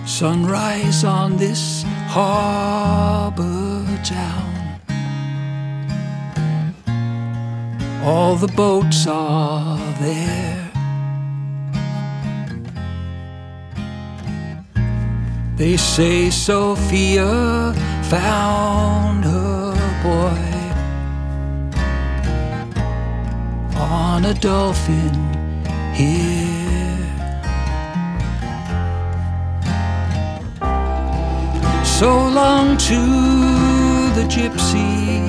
Sunrise on this harbor town. All the boats are there. They say Sophia found her boy on a dolphin here. So long to the gypsy,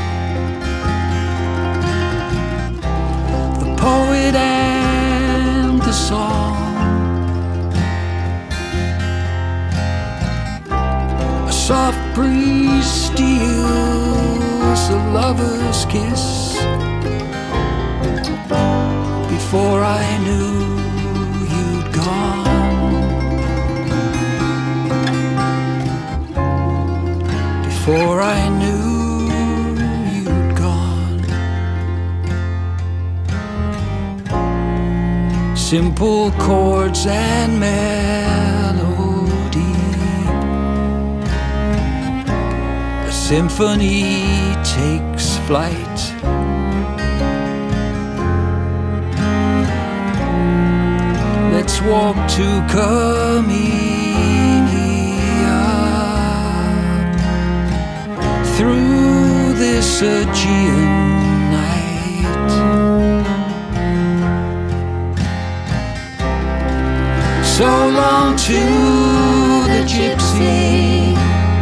the poet and the song. A soft breeze steals a lover's kiss. Before I knew you'd gone, before I knew you'd gone. Simple chords and melody, a symphony takes flight. Let's walk to Comenia, through this Aegean night. So long to the gypsy,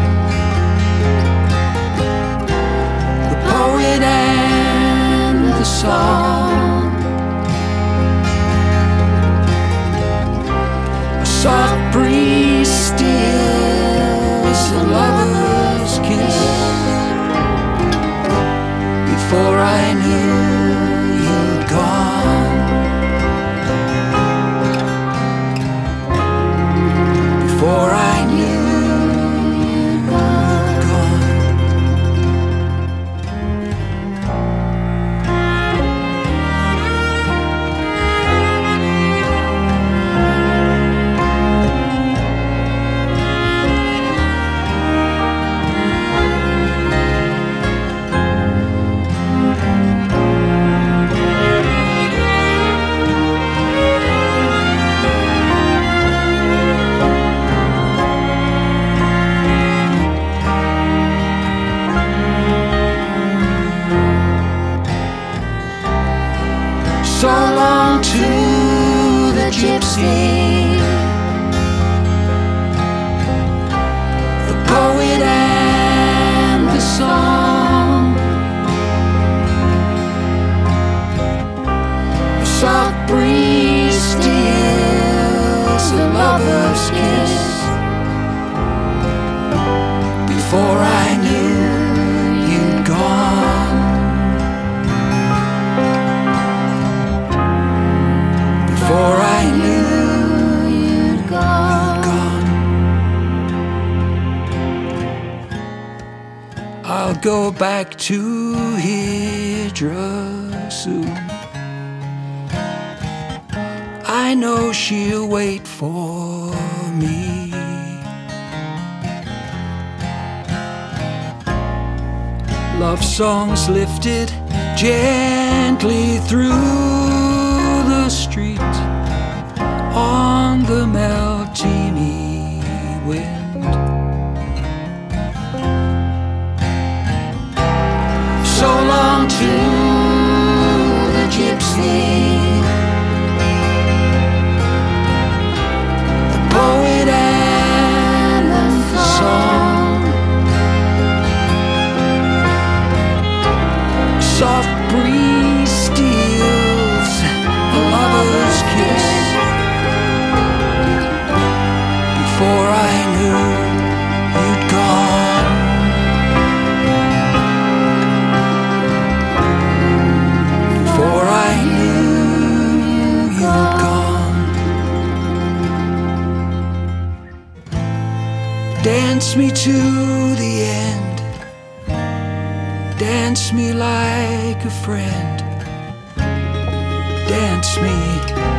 the poet and the song. Soft breeze steals a lover's kiss. Before I knew you'd gone, before I knew you'd gone. So long to the gypsy, the poet and the song. A soft breeze steals a lover's kiss. Before I knew you'd gone, before I knew you'd gone. I'll go back to Hydra soon. I know she'll wait for me. Love songs lifted gently through the street on the Meltini wind. So long to the gypsy, the poet and the song. Soft breeze steals a lover's kiss. Before I knew you'd gone, before I knew you'd gone. Dance me to the end, dance me like a friend, dance me